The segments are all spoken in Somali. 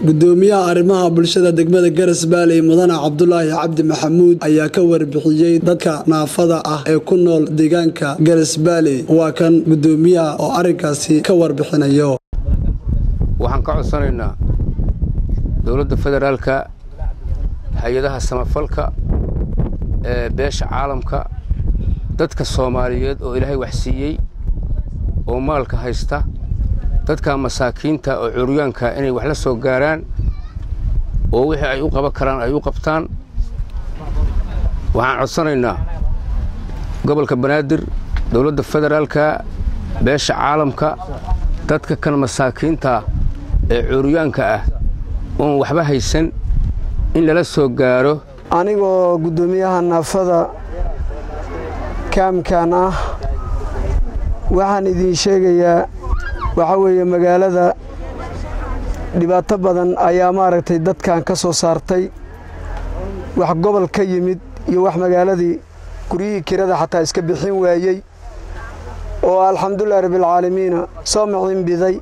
gudoomiyaha arrimaha bulshada degmada Garas Baaley Mudane Cabdullaahi Cabdi Maxamuud ayaa ka warbixiyay dadka naafada ah ee ku nool deegaanka Garas Baaley waa kan gudoomiyaha oo arinkaasi ka warbixinayo. waxaan ka codsanaynaa dawladda federaalka hay'adaha samafalka ee beesha caalamka dadka Soomaaliyeed oo Ilaahay wax siiyay oo maalka haysta dadka masaakiinta oo curyaanka inay wax la soo gaaraan oo wixii ay u qaban karaan ay u qabtaan. waxaan codsanaynaa gobolka Banaadir dawladda federaalka beesha caalamka dadka kan masaakiinta ee curyaanka ah oo waxba haysan in lala soo gaaro. anigoo gudoomiyaha naafada kaamkan ah waxaan idin sheegayaa waxa weeye magaalada dhibaato badan ayaa maaragtay dadkan ka soo saartay wax gobol ka yimid iyo wax magaaladii guriyihii kirada xataa iska bixin waayay oo alxamdulillaah rabbil caalamiin soo macin biday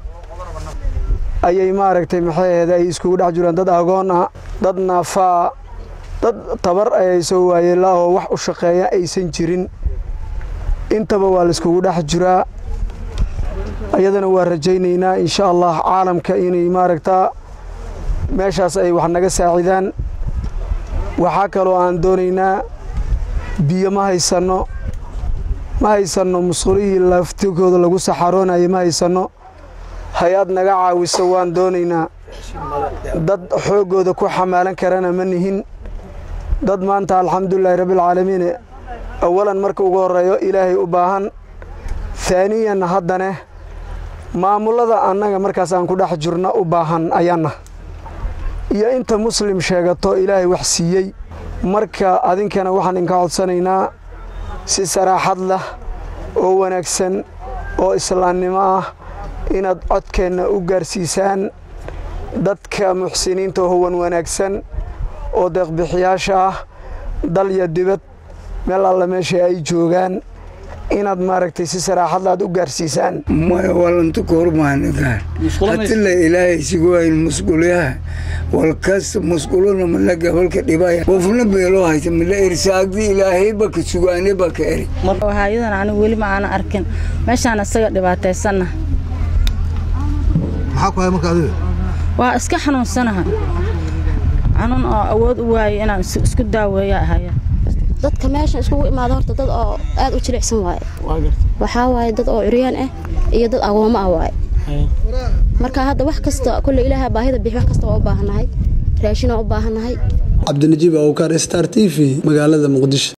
ayay maaragtay maxay ay isku dhex jiraan dad agoon ah dad naafaa dad tabar ay soo waayeen la oo wax u shaqeeya aysan jirin intaba waa la isku dhex jiraa. ayadana waa rajaynaynaa insha Allah caalamka inay maaragtaa meeshaas ay wax naga saacidaan. waxa kale oo aan doonaynaa biyo ma haysano musqulihii laftigooda lagu saxaroonayo ma haysano hay'ad naga caawiso waan doonaynaa. dad xoogooda ku xamaalan karana ma nihin dad maanta alxamdulillaah rabbil caalamiin awalan marka ugu horeeyo ilaahay u baahan thaniyan haddana maamulada annaga markaas aan ku dhex jirno u baahan ayaana iyo inta muslim sheegato ilaahay wax siiyay. marka adinkana waxaan idinka codsanaynaa si saraaxad leh oo wanaagsan oo islaamnimo ah inaad codkeenna u gaarsiisaan dadka muxsiniinta oo wanaagsan oo deeq-bixiyaasha ah dal iyo dibad meel alla meesha ay joogaan inaad maaragtay si saraaxad aad u gaarsiisaan. ma walantu kormaanigaan hadii ilaahay sigoyn musquliyaha walkas musquluna malaga holka dhibaya qofna beelo haysa mila irsaaqdi ilaahay baka sugaane baka eri hay'adan aan wali ma aan arkin meeshaan asaga dhibaataysanna maxaa ku hay markaa waa iska xanuunsanahay anan oo awood u waayay inaan isku daaweeyo ahaya. dadka meesha isku imaado horta dad oo aad u jilicsan waay waxa waay dad oo curyaan ah iyo dad agooma ah waay marka hadda wax kasta kulli ilaahay baahida bixi wax kasta oo u baahanahay raashin oo u baahanahay. Cabdinajiib Awkar, Star TV, magaalada Muqdisho.